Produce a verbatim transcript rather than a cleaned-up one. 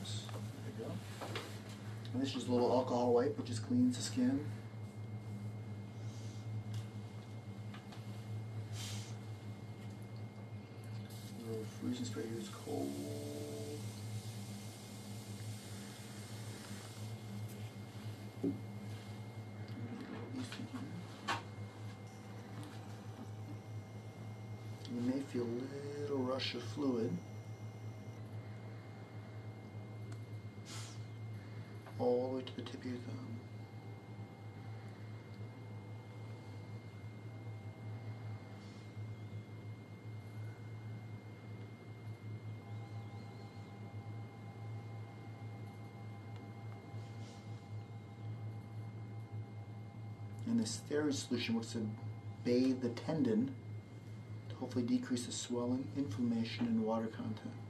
drops. There you go. And this is just a little alcohol wipe, which just cleans the skin. A little freezing spray here is cold. You may feel a little rush of fluid all the way to the tip of your thumb. And this steroid solution works to bathe the tendon to hopefully decrease the swelling, inflammation, and water content.